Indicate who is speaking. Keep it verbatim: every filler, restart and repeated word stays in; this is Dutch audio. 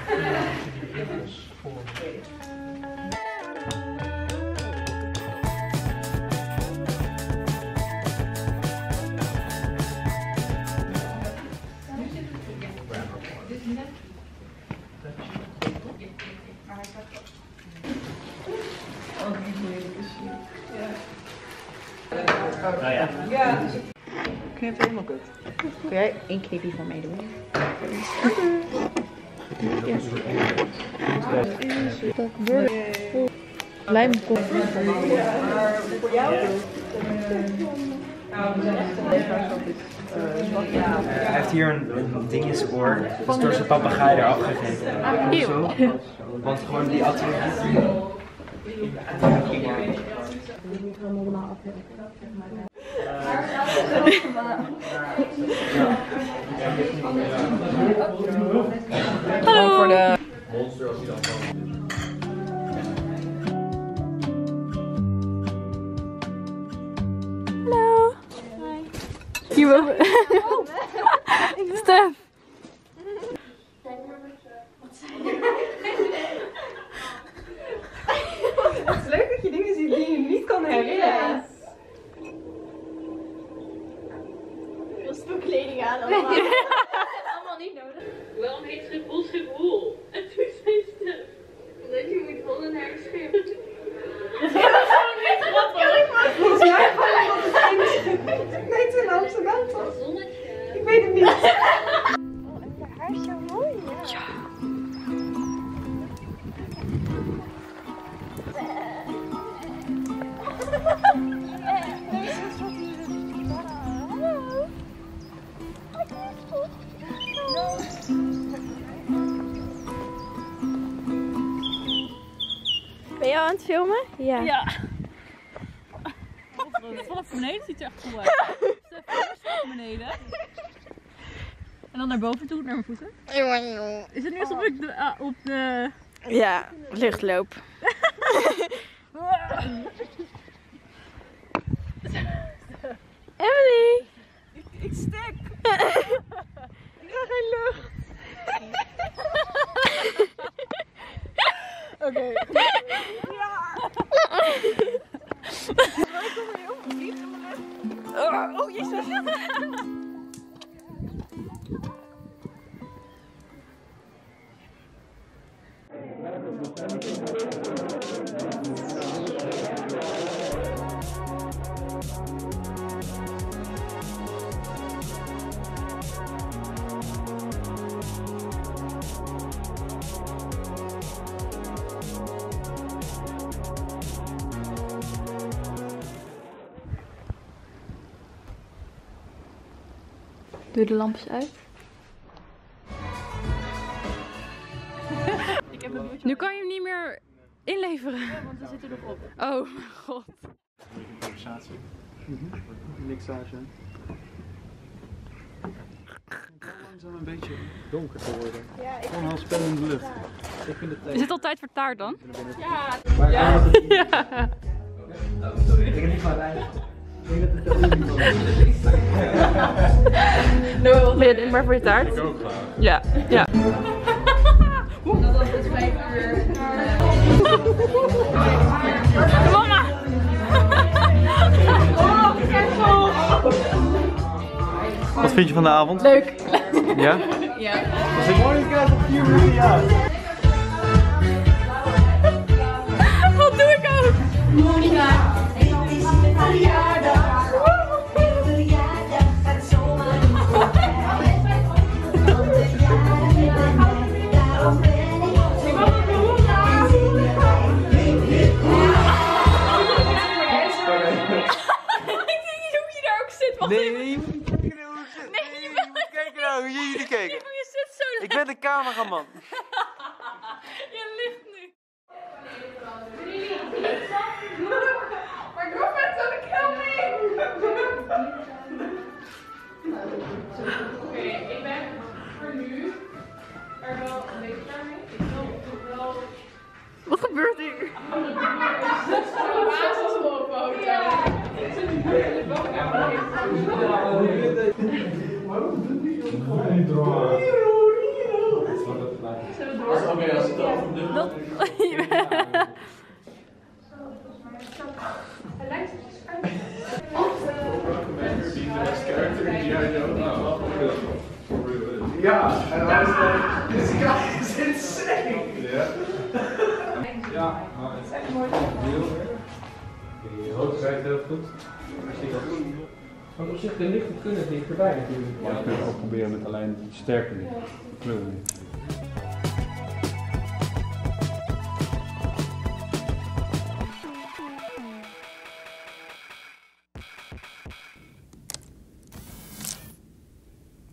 Speaker 1: Nou ja. Ja.
Speaker 2: Knip helemaal kut. Kun jij één knipje van meedoen? Ja. Dat wordt lijm komt. Voor jou?
Speaker 1: Hij heeft hier een, een ding in zijn oor. Dat is door zijn papegaai eraf gegeten. Zo. Want gewoon die at hij niet.
Speaker 2: Hallo voor de
Speaker 3: monster als hij dan van.
Speaker 4: Hallo. Hier boven. Stef.
Speaker 2: Het is leuk dat je dingen ziet die je niet kan herinneren.
Speaker 4: Veel stoelkleding aan allemaal. Allemaal niet nodig.
Speaker 5: Waarom heet Schiphol Schiphol? En toen zei Stef, omdat je moet hollen naar het schip. Dat is gewoon niet grappig.
Speaker 2: Volgens mij gewoon dat het geen weet in Amsterdam toch?
Speaker 5: Zonnetje.
Speaker 2: Ik weet het niet.
Speaker 4: Oh, en haar haar is zo mooi. Ja. Ben je al aan het filmen? Ja.
Speaker 5: Ja. Vanaf beneden ziet het er echt cool uit. Stef, naar beneden. En dan naar boven toe, naar mijn voeten. Is het nu alsof ik de, uh, op de...
Speaker 4: Ja, luchtloop. Emily!
Speaker 5: Ik, ik stik!
Speaker 2: Ik ga geen lucht. Oké. Okay. Ja! Ik kom er heel veel diep in mijn lucht. Oh, jezus!
Speaker 4: Doe de lampjes uit.
Speaker 5: Ik heb een
Speaker 4: Nu kan je hem niet meer inleveren.
Speaker 5: Ja, want we zitten erop.
Speaker 4: Oh mijn god.
Speaker 1: Een conversatie. Mixage. Het begint langzaam een beetje donker te worden.
Speaker 4: Ja, ik
Speaker 1: Gewoon heel spannende lucht. Ik vind het
Speaker 4: Is het al tijd voor taart dan?
Speaker 5: Ja.
Speaker 1: Maar
Speaker 4: Ja.
Speaker 1: ik heb niet van rijden. Ik denk dat het wel
Speaker 4: No, ben je denkbaar voor je taart?
Speaker 3: Ik ook graag.
Speaker 4: Ja, ja. Mama!
Speaker 1: Wat vind je van de avond?
Speaker 4: Leuk.
Speaker 1: Ja?
Speaker 4: Ja.
Speaker 1: Als ik morgen krijg op vier minuten, ja.
Speaker 4: Wat doe ik ook?
Speaker 6: Monica, het is mijn verjaardag. Verjaardag gaat zomaar niet voorbij. Honderd jaar in mijn hart, daarom ben ik zo blij. En zing erbij.
Speaker 4: Ik weet niet hoe je daar ook zit. Wat
Speaker 1: Nee,
Speaker 4: even-
Speaker 1: nee, je moet niet kijken hoe ik zit.
Speaker 4: Nee,
Speaker 1: Nee,
Speaker 4: je
Speaker 1: je moet kijken nou hoe jullie kijken.
Speaker 4: hoe je zit zo.
Speaker 1: Ik ben de cameraman.
Speaker 4: Je ligt nu.
Speaker 2: Maar ik hoef met zo'n filming.
Speaker 5: Oké, ik ben voor nu er wel een beetje klaar mee. Ik wil toch wel
Speaker 4: Wat gebeurt hier?
Speaker 5: een basisschoolfoto. Ik zit nu in de woonkamer.
Speaker 3: Gewoon niet draaien.
Speaker 2: Zullen we door?
Speaker 3: Oké, als het over de
Speaker 5: Dat...
Speaker 2: Hij lijkt op de schuim.
Speaker 3: Ja, en hij is like, this guy is insane! Ja. Ja, maar het is echt mooi. Je hoofd rijdt heel goed. Want op zich de lichten kunnen dichterbij natuurlijk.
Speaker 7: Maar ik kan het ook proberen met alleen sterke kleuren.